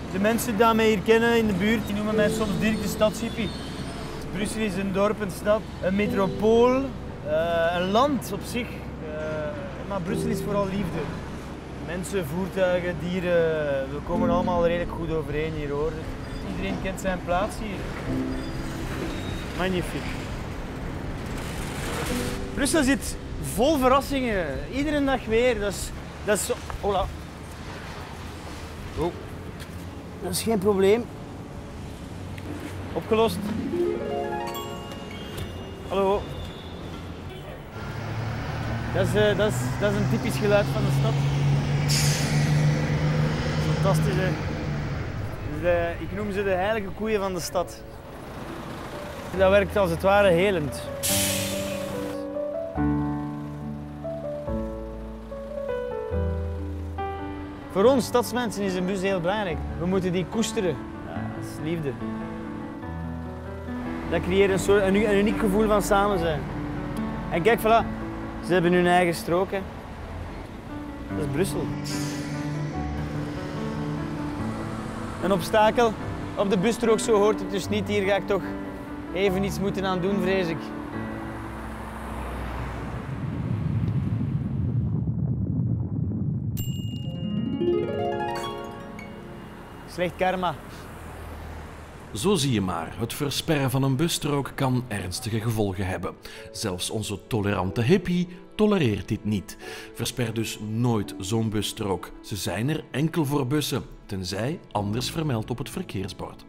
De mensen die mij hier kennen in de buurt, die noemen mij soms Dirk de stadshippie. Brussel is een dorp, een stad, een metropool, een land op zich. Maar Brussel is vooral liefde. Mensen, voertuigen, dieren, we komen allemaal redelijk goed overeen hier hoor. Iedereen kent zijn plaats hier. Magnifiek. Brussel zit vol verrassingen, iedere dag weer. Dat is zo... Hola. Oh. Dat is geen probleem. Opgelost. Hallo. Dat is een typisch geluid van de stad. Fantastisch hè. Ik noem ze de heilige koeien van de stad. Dat werkt als het ware helend. Voor ons stadsmensen is een bus heel belangrijk. We moeten die koesteren. Ja, dat is liefde. Dat creëert een uniek gevoel van samen zijn. En kijk, voilà. Ze hebben hun eigen strook. Hè. Dat is Brussel. Een obstakel op de busstrook, zo hoort het dus niet. Hier ga ik toch even iets moeten aan doen, vrees ik. Slecht karma. Zo zie je maar, het versperren van een busstrook kan ernstige gevolgen hebben. Zelfs onze tolerante hippie tolereert dit niet. Versper dus nooit zo'n busstrook. Ze zijn er enkel voor bussen, tenzij anders vermeld op het verkeersbord.